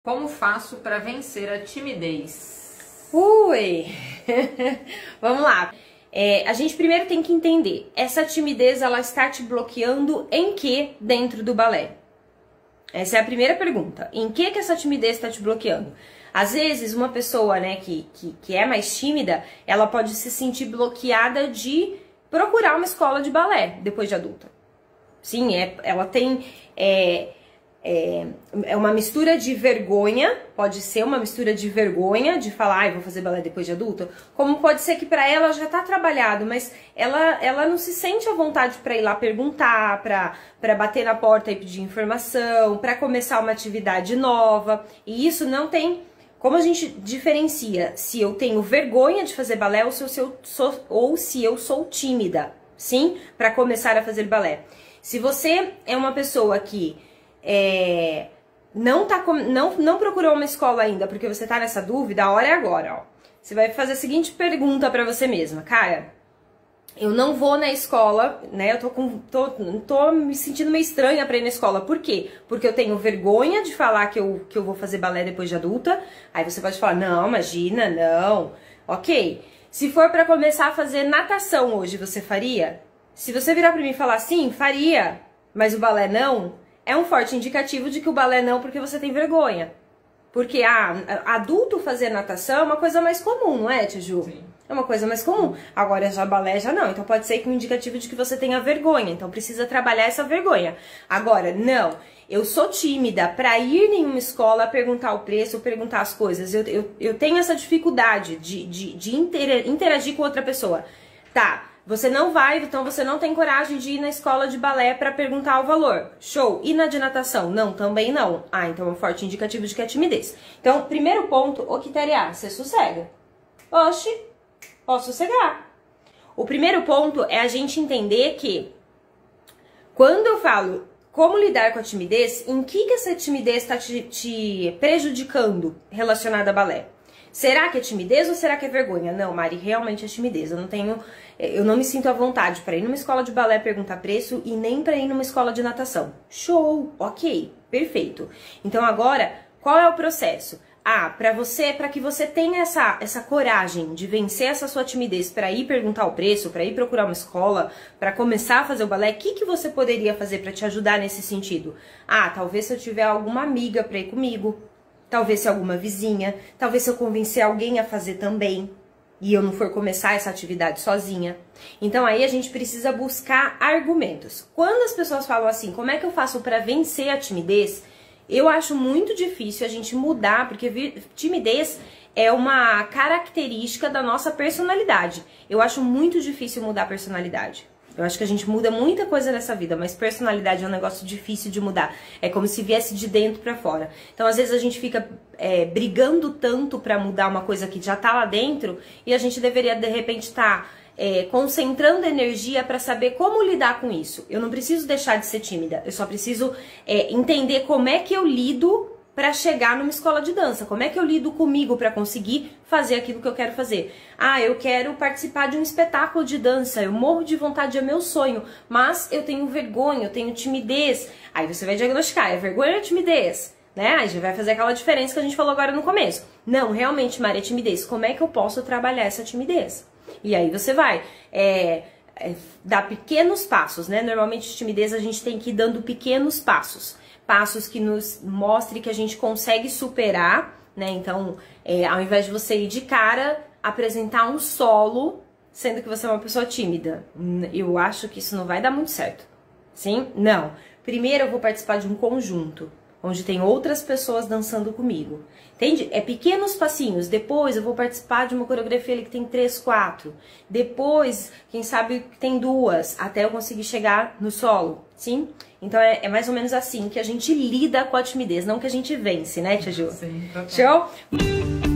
Como faço para vencer a timidez? Ui! Vamos lá. A gente primeiro tem que entender, essa timidez ela está te bloqueando em que dentro do balé? Essa é a primeira pergunta. Em que essa timidez está te bloqueando? Às vezes, uma pessoa, né, que é mais tímida, ela pode se sentir bloqueada de procurar uma escola de balé depois de adulta. Sim, ela tem... É uma mistura de vergonha, pode ser uma mistura de vergonha de falar, vou fazer balé depois de adulta, como pode ser que pra ela já tá trabalhado, mas ela não se sente à vontade pra ir lá perguntar, pra bater na porta e pedir informação, pra começar uma atividade nova, e isso não tem... Como a gente diferencia se eu tenho vergonha de fazer balé ou se eu sou tímida, sim, pra começar a fazer balé. Se você é uma pessoa que não procurou uma escola ainda porque você tá nessa dúvida, a hora é agora, ó. Você vai fazer a seguinte pergunta pra você mesma. Cara, eu não vou na escola, né? Eu tô me sentindo meio estranha pra ir na escola. Por quê? Porque eu tenho vergonha de falar que eu vou fazer balé depois de adulta. Aí você pode falar, não, imagina, não. Ok. Se for pra começar a fazer natação hoje, você faria? Se você virar pra mim e falar, sim, faria, mas o balé não... É um forte indicativo de que o balé não, porque você tem vergonha. Porque adulto fazer natação é uma coisa mais comum, não é, Tia Ju? Sim. É uma coisa mais comum. Agora já balé já não. Então pode ser que um indicativo de que você tenha vergonha. Então precisa trabalhar essa vergonha. Agora, não. Eu sou tímida pra ir em uma escola, perguntar o preço, perguntar as coisas. Eu tenho essa dificuldade de interagir com outra pessoa. Tá. Você não vai, então você não tem coragem de ir na escola de balé pra perguntar o valor. Show. E na de natação? Não, também não. Então é um forte indicativo de que é timidez. Então, primeiro ponto, ô Quitéria, você sossega. Oxi, posso sossegar. O primeiro ponto é a gente entender que quando eu falo como lidar com a timidez, em que essa timidez está te prejudicando relacionada a balé? Será que é timidez ou será que é vergonha? Não, Mari, realmente é timidez. Eu não me sinto à vontade para ir numa escola de balé perguntar preço e nem para ir numa escola de natação. Show, ok, perfeito. Então agora, qual é o processo? Para que você tenha essa coragem de vencer essa sua timidez para ir perguntar o preço, para ir procurar uma escola, para começar a fazer o balé, o que você poderia fazer para te ajudar nesse sentido? Talvez se eu tiver alguma amiga para ir comigo, talvez se alguma vizinha, talvez se eu convencer alguém a fazer também e eu não for começar essa atividade sozinha. Então aí a gente precisa buscar argumentos. Quando as pessoas falam assim, como é que eu faço para vencer a timidez? Eu acho muito difícil a gente mudar, porque timidez é uma característica da nossa personalidade. Eu acho muito difícil mudar a personalidade. Eu acho que a gente muda muita coisa nessa vida, mas personalidade é um negócio difícil de mudar. É como se viesse de dentro pra fora. Então, às vezes, a gente fica brigando tanto pra mudar uma coisa que já tá lá dentro e a gente deveria, de repente, estar concentrando energia pra saber como lidar com isso. Eu não preciso deixar de ser tímida, eu só preciso entender como é que eu lido para chegar numa escola de dança. Como é que eu lido comigo para conseguir fazer aquilo que eu quero fazer? Eu quero participar de um espetáculo de dança, eu morro de vontade, é meu sonho, mas eu tenho vergonha, eu tenho timidez. Aí você vai diagnosticar, é vergonha ou timidez? Né? Aí já vai fazer aquela diferença que a gente falou agora no começo. Não, realmente, Maria, é timidez. Como é que eu posso trabalhar essa timidez? E aí você vai dar pequenos passos, né? Normalmente, timidez a gente tem que ir dando pequenos passos. Passos que nos mostrem que a gente consegue superar, né? Então, ao invés de você ir de cara, apresentar um solo, sendo que você é uma pessoa tímida. Eu acho que isso não vai dar muito certo. Sim? Não. Primeiro eu vou participar de um conjunto, onde tem outras pessoas dançando comigo. Entende? É pequenos passinhos. Depois eu vou participar de uma coreografia ali que tem 3, 4. Depois, quem sabe, tem 2, até eu conseguir chegar no solo. Sim? Então é mais ou menos assim que a gente lida com a timidez, não que a gente vence, né, Tia Ju? Sim, total. Show?